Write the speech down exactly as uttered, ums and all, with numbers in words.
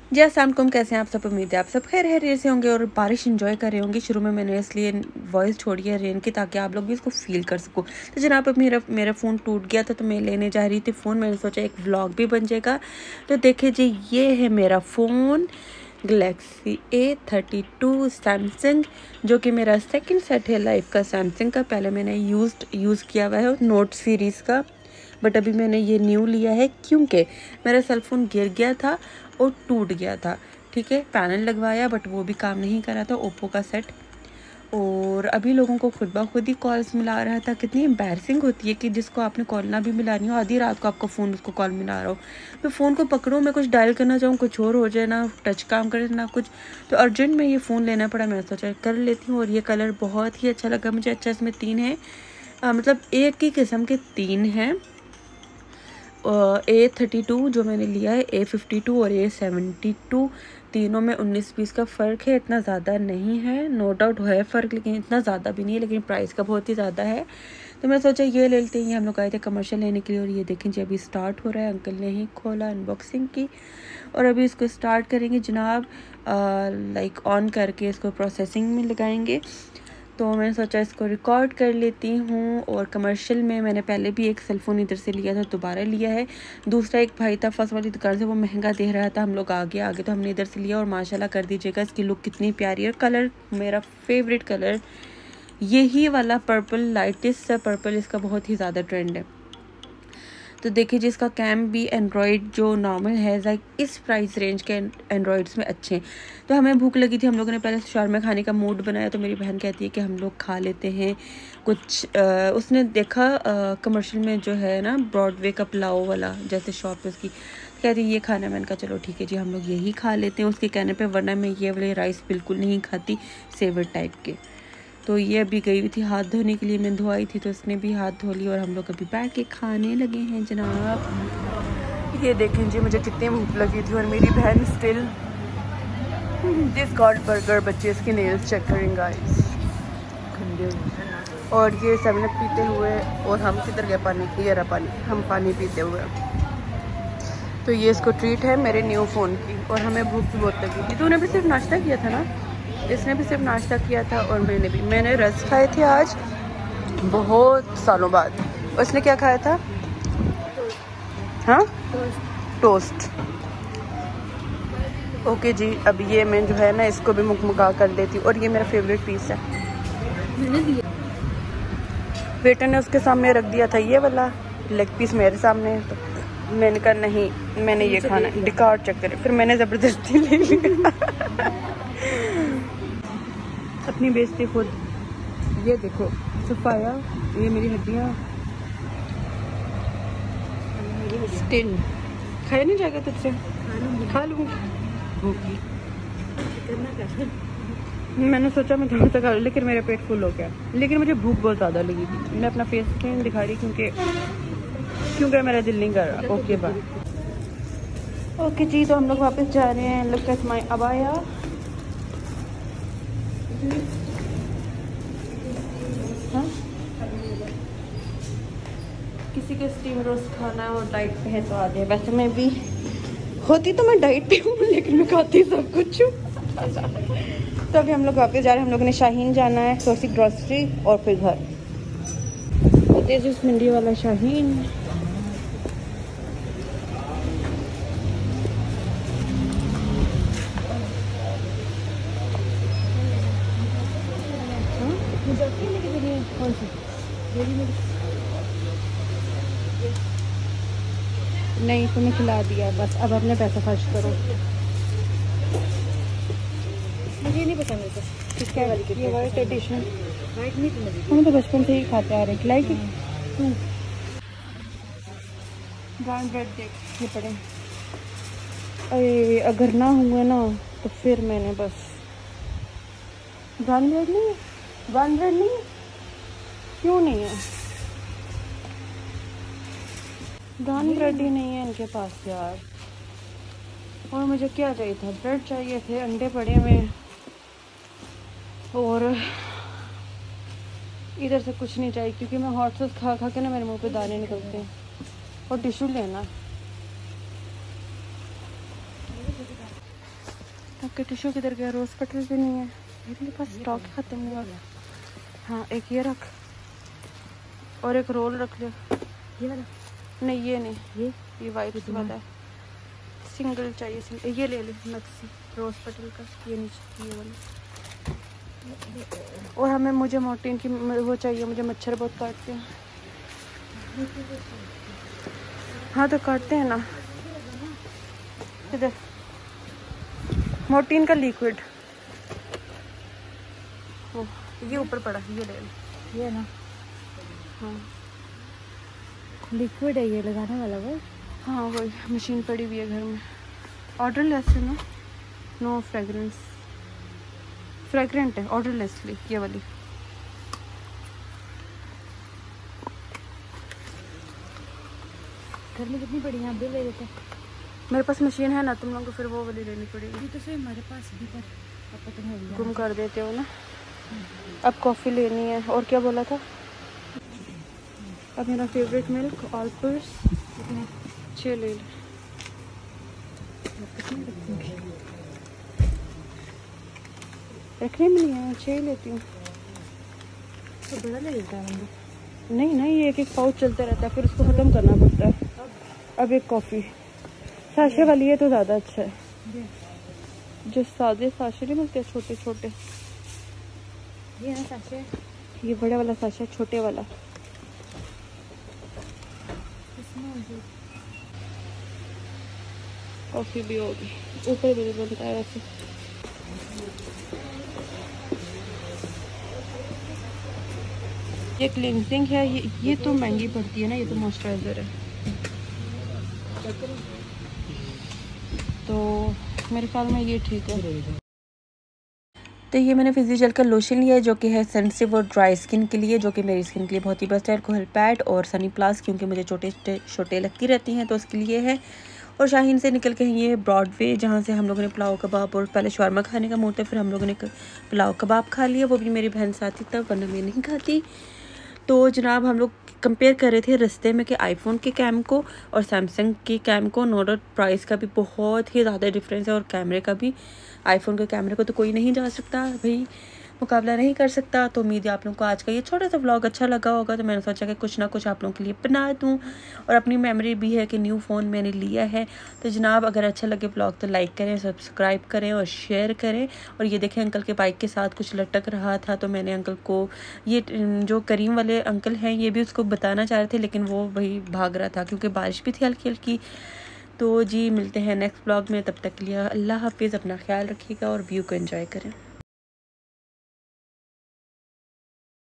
जी अस्सलाम वालेकुम, कैसे हैं आप सब। उम्मीद है आप सब खैर खैरियत से होंगे और बारिश इंजॉय कर रहे होंगे। शुरू में मैंने इसलिए वॉइस छोड़ी है रेन की, ताकि आप लोग भी इसको फील कर सको। तो जनाब अब मेरा मेरा फ़ोन टूट गया था, तो मैं लेने जा रही थी फ़ोन। मैंने सोचा एक व्लॉग भी बन जाएगा। तो देखिए जी, ये है मेरा phone galaxy A thirty two Samsung, जो कि मेरा सेकंड सेट है लाइफ का सैमसंग का। पहले मैंने यूज्ड यूज़ किया हुआ है नोट सीरीज़ का, बट अभी मैंने ये न्यू लिया है क्योंकि मेरा सेल फ़ोन गिर गया था और टूट गया था। ठीक है, पैनल लगवाया बट वो भी काम नहीं कर रहा था, ओप्पो का सेट। और अभी लोगों को खुद ब खुद ही कॉल्स मिला रहा था। कितनी एम्बैरसिंग होती है कि जिसको आपने कॉल ना भी मिलानी हो, आधी रात को आपका फ़ोन उसको कॉल मिला रहा हो। मैं फ़ोन को पकड़ूँ, मैं कुछ डायल करना चाहूँ, कुछ और हो जाए, ना टच काम करे ना कुछ। तो अर्जेंट में ये फ़ोन लेना पड़ा। मैंने सोचा कर लेती हूँ, और ये कलर बहुत ही अच्छा लगा मुझे। अच्छा, इसमें तीन है, आ, मतलब एक ही किस्म के तीन हैं। ए थर्टी टू जो मैंने लिया है, ए फिफ्टी टू और ए सेवेंटी टू, तीनों में उन्नीस बीस का फ़र्क है। इतना ज़्यादा नहीं है, नो डाउट है फ़र्क, लेकिन इतना ज़्यादा भी नहीं है, लेकिन प्राइस का बहुत ही ज़्यादा है। तो मैं सोचा ये ले लेते हैं। हम लोग आए थे कमर्शियल लेने के लिए, और ये देखें जी अभी स्टार्ट हो रहा है। अंकल ने ही खोला अनबॉक्सिंग की, और अभी इसको स्टार्ट करेंगे जनाब। लाइक ऑन करके इसको प्रोसेसिंग में लगाएंगे। तो मैंने सोचा इसको रिकॉर्ड कर लेती हूँ। और कमर्शियल में मैंने पहले भी एक सेल फ़ोन इधर से लिया था, दोबारा लिया है। दूसरा एक भाई था फर्स्ट वाली दुकान से, वो महंगा दे रहा था। हम लोग आगे आगे तो हमने इधर से लिया, और माशाल्लाह कर दीजिएगा इसकी लुक कितनी प्यारी है। कलर मेरा फेवरेट कलर यही वाला पर्पल, लाइटेस्ट सा पर्पल, इसका बहुत ही ज़्यादा ट्रेंड है। तो देखिए जी, इसका कैम भी एंड्रॉयड जो नॉर्मल है लाइक इस प्राइस रेंज के एंड्रॉयड्स में अच्छे हैं। तो हमें भूख लगी थी, हम लोगों ने पहले शॉर्मा खाने का मूड बनाया। तो मेरी बहन कहती है कि हम लोग खा लेते हैं कुछ। आ, उसने देखा कमर्शियल में जो है ना ब्रॉडवे का पुलाव वाला जैसे शॉप है उसकी, कहती है ये खाना। मैंने कहा चलो ठीक है जी, हम लोग यही खा लेते हैं उसके कहने पे, वरना मैं ये वाले राइस बिल्कुल नहीं खाती, सेवर टाइप के। तो ये अभी गई हुई थी हाथ धोने के लिए, मैं धोई थी तो उसने भी हाथ धो ली, और हम लोग अभी बैठ के खाने लगे हैं जनाब। ये देखें जी, मुझे कितनी भूख लगी थी, और मेरी बहन स्टिल दिस गॉड बर्गर। बच्चे इसके नेल्स चेक करें गाइस, और ये सेवन अप पीते हुए, और हम किधर गए पानी, ये रहा पानी, हम पानी पीते हुए। तो ये इसको ट्रीट है मेरे न्यू फ़ोन की, और हमें भूख भी बहुत लगी थी। तूने भी सिर्फ नाश्ता किया था ना, इसने भी सिर्फ नाश्ता किया था, और मैंने भी। मैंने रस खाए थे आज बहुत सालों बाद। उसने क्या खाया था? हाँ, टोस्ट। ओके जी, अब ये मैं जो है ना इसको भी मुकमुका कर देती हूँ, और ये मेरा फेवरेट पीस है। मैंने दिया, वेटर ने उसके सामने रख दिया था ये वाला लेग पीस मेरे सामने, तो मैंने कहा नहीं, मैंने ये खाना। डिकार्ड चेक करे, फिर मैंने ज़बरदस्ती ले लिया। अपनी बेइज्जती खुद। ये देखो सफाया, ये मेरी हड्डियाँ स्टिन। खाया नहीं जाएगा तुझसे, खा लूँगी। मैंने सोचा मैं थोड़ा सा खा लूँ, लेकिन मेरा पेट फुल हो गया। लेकिन मुझे भूख बहुत ज़्यादा लगी थी। मैं अपना फेस स्क्रीन दिखा रही क्योंकि क्योंकि मेरा दिल नहीं कर रहा। Okay bye. ओके जी, तो हम लोग वापस जा रहे हैं। लुक एट माय अबाया। हाँ, किसी को स्टीम रोस्ट खाना है और डाइट पे है तो आ जाए। वैसे मैं भी होती तो मैं डाइट पे हूँ, लेकिन मैं खाती सब कुछ हूँ। तो अभी हम लोग वापस जा रहे हैं। हम लोगों ने शाहीन जाना है, थोड़ी ग्रॉसरी, और फिर घर। तेजस मंडी वाला शाहीन। कौन सी? नहीं, तुम्हें खिला दिया बस, अब अपने पैसा खर्च करो। मुझे नहीं पता मेरे को किसका वाली, ये वाइट ट्रेडिशनल वाइट नहीं पसंद। हम तो बचपन से ही खाते आ रहे हैं। खिलाई की तू ब्राउन ब्रेड देख ये पड़े। अरे अगर ना हुए ना तो फिर मैंने बस। ब्राउन ब्रेड नहीं है, ब्राउन ब्रेड नहीं है, क्यों नहीं है? ब्राउन ब्रेड ही नहीं है इनके पास यार। और मुझे क्या चाहिए था? ब्रेड चाहिए थे, अंडे पड़े हुए, और इधर से कुछ नहीं चाहिए, क्योंकि मैं हॉट सॉस खा खा के ना मेरे मुंह पे दाने निकलते हैं। और टिश्यू लेना। आपके टिश्यू किधर गया? रोज़ पटल भी नहीं है मेरे पास, स्टॉक खत्म हुआ। हाँ एक ये रख और एक रोल रख ले। ये वाला नहीं ये नहीं, ये ये वाइट वाला है, सिंगल चाहिए सिंगल। ये ले ले मैक्सी रोज़ पटल का, ये नीचे ये वाला। और हमें मुझे मोर्टीन की वो चाहिए, मुझे मच्छर बहुत काटते हैं। हाँ तो काटते हैं ना। इधर मोर्टीन का लिक्विड, वो ये ऊपर पड़ा, ये ले लो। ये ना, हाँ लिक्विड है ये लगाने वाला वो। हाँ वही, मशीन पड़ी हुई है घर में। ऑर्डर लेस है ना, नो फ्रेगरेंस, फ्रेगरेंट है ऑर्डर लेसली ये वाली। घर में कितनी पड़ी है, आप भी ले लेते हैं। मेरे पास मशीन है ना, तुम लोगों को फिर वो वाली लेनी पड़ेगी। ये तो सही हमारे पास भी, पर अब पता नहीं गुम कर देते हो ना। अब कॉफ़ी लेनी है, और क्या बोला था? अब मेरा फेवरेट मिल्क ऑलपर्स छः ले लो। रखने में नहीं है, छः लेती हूँ। तो बड़ा ले लेता है। नहीं नहीं, एक एक पाउच चलता रहता है, फिर उसको ख़त्म करना पड़ता है। अब एक कॉफ़ी साशे वाली है तो ज़्यादा अच्छा है। जो सादे साशे नहीं मिलते छोटे छोटे, ये है साशे, ये बड़े वाला साशा, छोटे वाला। कॉफ़ी भी होगी, ऊपर भी बनता है वैसे। ये क्लिनजिंग है, ये ये तो महंगी पड़ती है ना, ये तो मॉइस्चराइज़र है। तो मेरे ख्याल में ये ठीक है। तो ये मैंने फिजियोजेल का लोशन लिया है जो कि है सेंसिटिव और ड्राई स्किन के लिए, जो कि मेरी स्किन के लिए बहुत ही बेस्ट है। अल्कोहल पैड और सनी प्लस, क्योंकि मुझे छोटे छोटे लगती रहती हैं तो उसके लिए है। और शाहीन से निकल के ये ब्रॉडवे, जहाँ से हम लोगों ने पुलाव कबाब और पहले शवारमा खाने का मूड था, फिर हम लोगों ने पुलाव कबाब खा लिया। वो भी मेरी बहन साथी तब, वरना मैं नहीं खाती। तो जनाब हम लोग कंपेयर कर रहे थे रास्ते में कि आईफोन के कैम को और सैमसंग की कैम को। नो डाउट प्राइस का भी बहुत ही ज़्यादा डिफरेंस है, और कैमरे का भी। आईफोन के कैमरे को तो कोई नहीं जा सकता भाई, मुकाबला नहीं कर सकता। तो उम्मीद है आप लोगों को आज का ये छोटा सा व्लॉग अच्छा लगा होगा। तो मैंने सोचा कि कुछ ना कुछ आप लोगों के लिए बना दूँ, और अपनी मेमोरी भी है कि न्यू फ़ोन मैंने लिया है। तो जनाब अगर अच्छा लगे व्लॉग तो लाइक करें, सब्सक्राइब करें और शेयर करें। और ये देखें अंकल के बाइक के साथ कुछ लटक रहा था, तो मैंने अंकल को, ये जो करीम वाले अंकल हैं, ये भी उसको बताना चाह रहे थे, लेकिन वो वही भाग रहा था क्योंकि बारिश भी थी हल्की हल्की। तो जी मिलते हैं नेक्स्ट व्लॉग में, तब तक के लिए अल्लाह हाफिज़, अपना ख्याल रखिएगा और व्यू को एंजॉय करें।